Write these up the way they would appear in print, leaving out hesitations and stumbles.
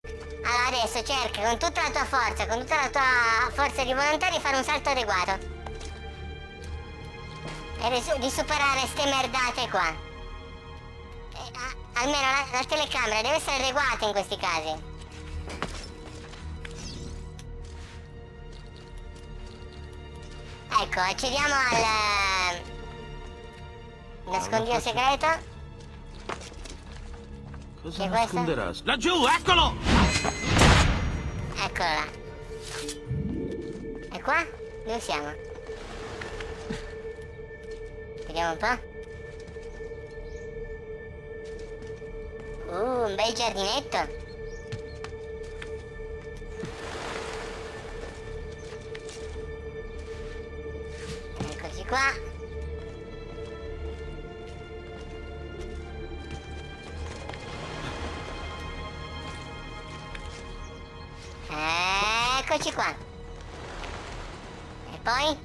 Allora adesso cerca con tutta la tua forza, con tutta la tua forza di volontà di fare un salto adeguato. E di superare ste merdate qua. Almeno la telecamera deve essere adeguata in questi casi. Ecco, accediamo al nascondiglio segreto. Cosa nasconderà? Laggiù, eccolo! Eccolo là. E qua? Dove siamo? Vediamo un po'. Un bel giardinetto. Eccoci qua. Eccoci qua. E poi?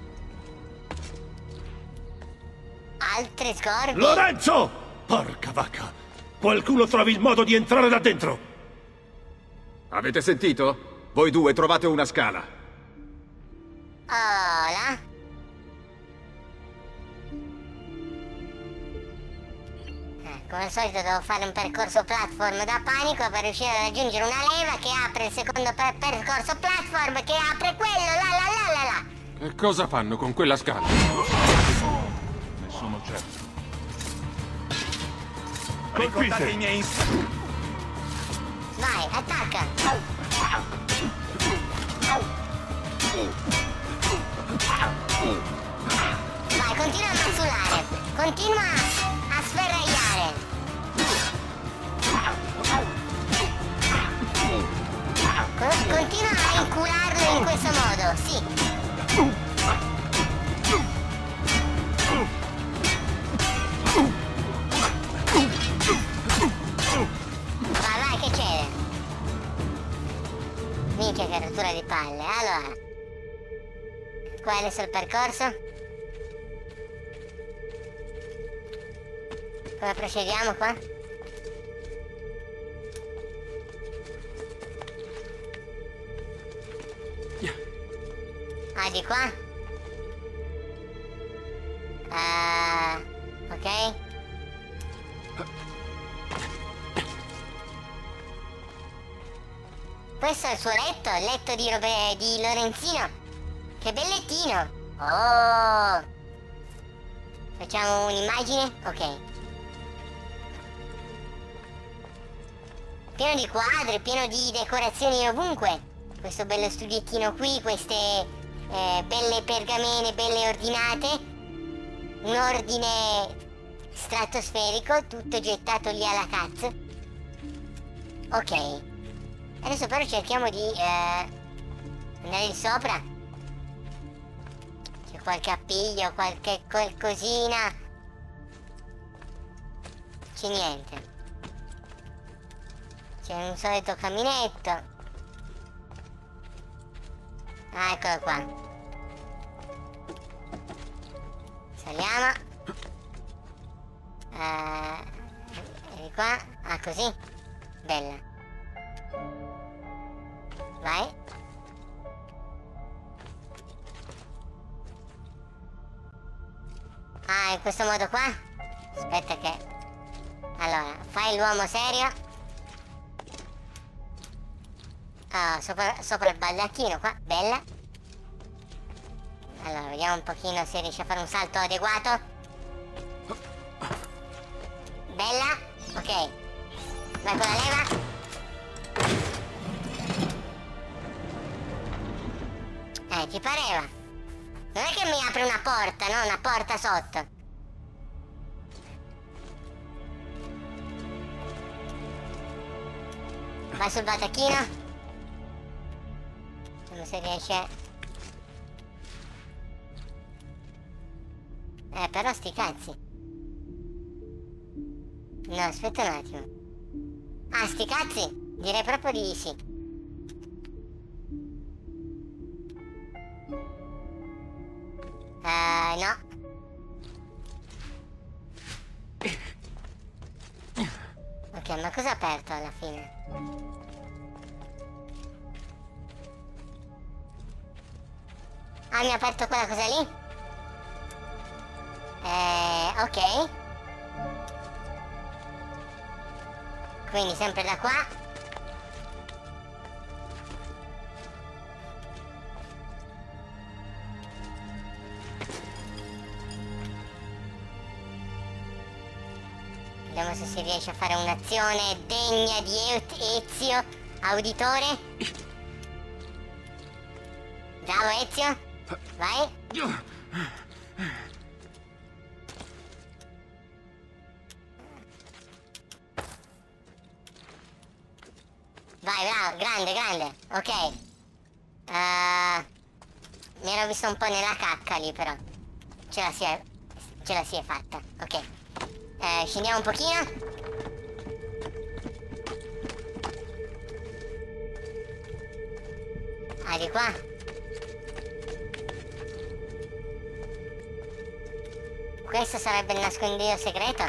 Altre scorte. Lorenzo! Porca vacca! Qualcuno trovi il modo di entrare là dentro! Avete sentito? Voi due trovate una scala. Oh, là. Come al solito devo fare un percorso platform da panico per riuscire a raggiungere una leva che apre il secondo percorso platform che apre quello, là. Che cosa fanno con quella scala? Ne sono certo. Ricordate i miei Vai, attacca. Vai, continua a mazzolare. Continua a sferragliare. Continua a incularlo in questo modo, sì. Vai, che c'è? Minchia che rottura di palle. Allora, qua è adesso il percorso. Come procediamo qua? Ah, di qua? Ok. Questo è il suo letto, il letto di Lorenzino. Che bellettino. Oh. Facciamo un'immagine? Ok. Pieno di quadri, pieno di decorazioni ovunque. Questo bello studiettino qui, queste belle pergamene, belle ordinate. Un ordine stratosferico, tutto gettato lì alla cazzo. Ok. Adesso però cerchiamo di andare di sopra. C'è qualche appiglio, qualche qualcosina. C'è niente. C'è un solito caminetto. Ah, eccolo qua. Saliamo. E qua. Ah, così. Bella. Vai. Ah, in questo modo qua? Aspetta che... Allora, fai l'uomo serio. Ah, sopra il baldacchino qua, bella. Allora, vediamo un pochino se riesce a fare un salto adeguato. Bella, ok. Vai con la leva. Ti pareva? Non è che mi apre una porta, no? Una porta sotto. Vai sul baldacchino. Vediamo se riesce. Però sti cazzi. No, aspetta un attimo. Ah, sti cazzi? Direi proprio di sì. No. Ok, ma cosa ha aperto alla fine? Ah, mi ha aperto quella cosa lì? Ok. Quindi sempre da qua. Vediamo se si riesce a fare un'azione degna di Ezio, auditore. Bravo Ezio. Vai. Vai, bravo, grande, grande. Ok. Mi ero visto un po' nella cacca lì, però. Ce la si è fatta. Ok. Scendiamo un pochino. Ah, di qua. Questo sarebbe il nascondiglio segreto.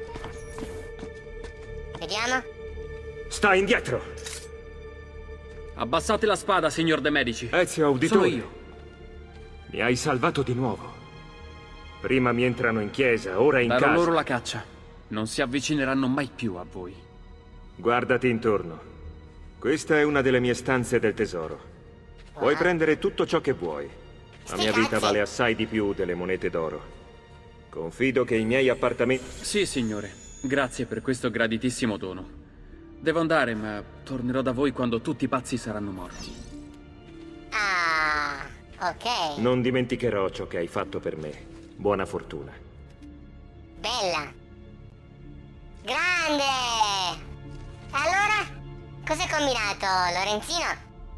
Vediamo. Sta indietro! Abbassate la spada, signor De Medici. Ezio, auditore. Sono io. Mi hai salvato di nuovo. Prima mi entrano in chiesa, ora in Darò casa. loro la caccia. Non si avvicineranno mai più a voi. Guardati intorno. Questa è una delle mie stanze del tesoro. Puoi prendere tutto ciò che vuoi. La mia vita vale assai di più delle monete d'oro. Confido che i miei appartamenti... Sì, signore. Grazie per questo graditissimo dono. Devo andare, ma tornerò da voi quando tutti i pazzi saranno morti. Ah, ok. Non dimenticherò ciò che hai fatto per me. Buona fortuna. Bella. Grande. Allora, cos'hai combinato, Lorenzino?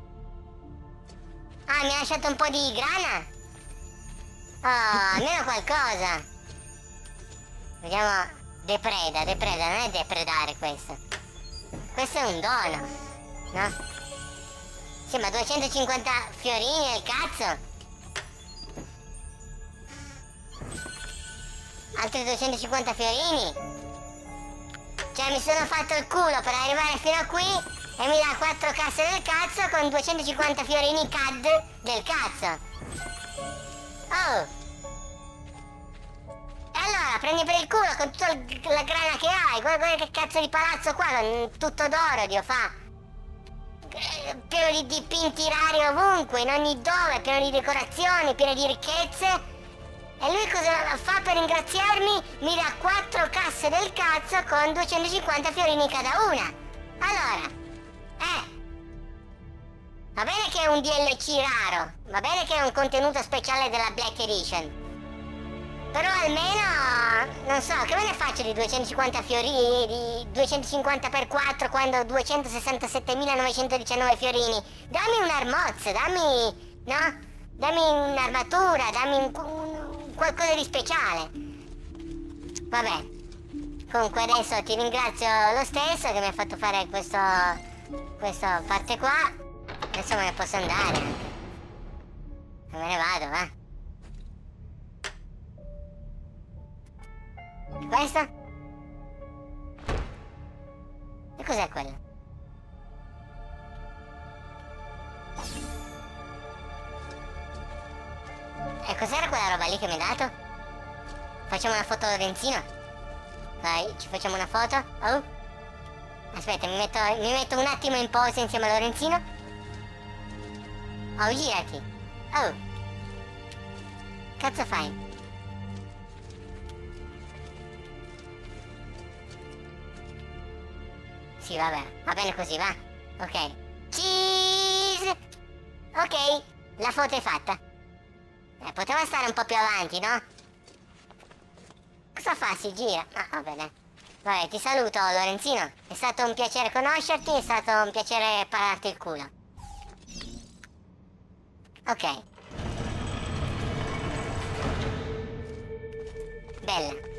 Ah, mi ha lasciato un po' di grana? Oh, almeno qualcosa. Vediamo. Depreda, non è depredare questo. Questo è un dono, no? Sì, ma 250 fiorini è il cazzo. Altri 250 fiorini. Cioè mi sono fatto il culo per arrivare fino a qui e mi dà 4 casse del cazzo con 250 fiorini CAD del cazzo. Oh. E allora prendi per il culo con tutta la grana che hai. Guarda che cazzo di palazzo qua, con tutto d'oro, Dio fa. Pieno di dipinti rari ovunque, in ogni dove, pieno di decorazioni, pieno di ricchezze. E lui cosa fa per ringraziarmi? Mi dà 4 casse del cazzo con 250 fiorini cada una. Allora, va bene che è un DLC raro, va bene che è un contenuto speciale della Black Edition. Però almeno, non so, che me ne faccio di 250 fiorini, di 250 per 4 quando ho 267.919 fiorini? Dammi un armozzo, dammi, no? Dammi un'armatura, dammi qualcosa di speciale. Vabbè. Comunque adesso ti ringrazio lo stesso che mi ha fatto fare questa parte qua. Adesso me ne posso andare. Me ne vado, va. Questo? E cos'è quello? E cos'era quella roba lì che mi hai dato? Facciamo una foto a Lorenzino? Dai, ci facciamo una foto? Oh. Aspetta, mi metto un attimo in pose insieme a Lorenzino. Oh, girati. Oh. Cazzo fai? Sì, vabbè, va bene così, va? Ok. Cheese! Ok, la foto è fatta. Poteva stare un po' più avanti, no? Cosa fa? Si gira? Ah, va bene. Vabbè, ti saluto, Lorenzino. È stato un piacere conoscerti, è stato un piacere pararti il culo. Ok. Bella.